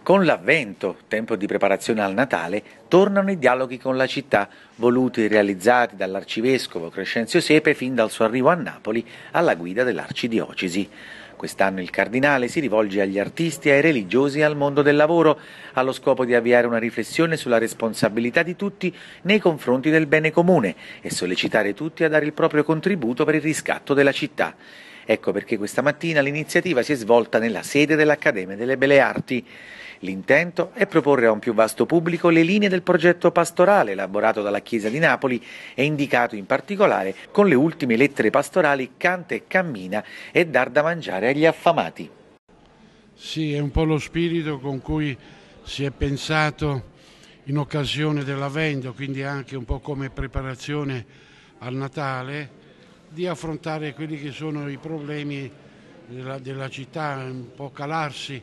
Con l'avvento, tempo di preparazione al Natale, tornano i dialoghi con la città, voluti e realizzati dall'arcivescovo Crescenzio Siepe fin dal suo arrivo a Napoli alla guida dell'arcidiocesi. Quest'anno il cardinale si rivolge agli artisti, ai religiosi e al mondo del lavoro, allo scopo di avviare una riflessione sulla responsabilità di tutti nei confronti del bene comune e sollecitare tutti a dare il proprio contributo per il riscatto della città. Ecco perché questa mattina l'iniziativa si è svolta nella sede dell'Accademia delle Belle Arti. L'intento è proporre a un più vasto pubblico le linee del progetto pastorale elaborato dalla Chiesa di Napoli e indicato in particolare con le ultime lettere pastorali Canta e Cammina e Dar da mangiare agli affamati. Sì, è un po' lo spirito con cui si è pensato in occasione dell'Avvento, quindi anche un po' come preparazione al Natale, di affrontare quelli che sono i problemi della città, un po' calarsi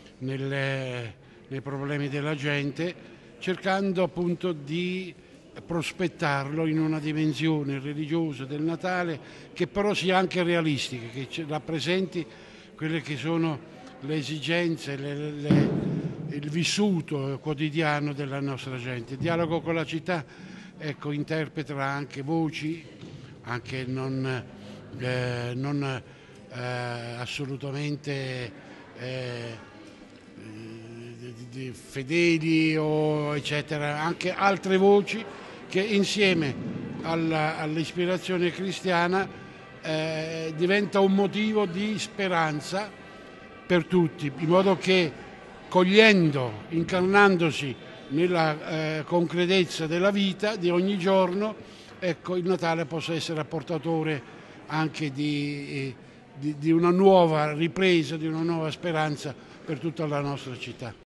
nei problemi della gente, cercando appunto di prospettarlo in una dimensione religiosa del Natale che però sia anche realistica, che rappresenti quelle che sono le esigenze, il vissuto quotidiano della nostra gente. Il dialogo con la città, ecco, interpreta anche voci, anche non assolutamente di fedeli o eccetera, anche altre voci che insieme all'ispirazione cristiana diventa un motivo di speranza per tutti, in modo che cogliendo, incarnandosi nella concretezza della vita di ogni giorno, ecco, il Natale possa essere apportatore anche di una nuova ripresa, di una nuova speranza per tutta la nostra città.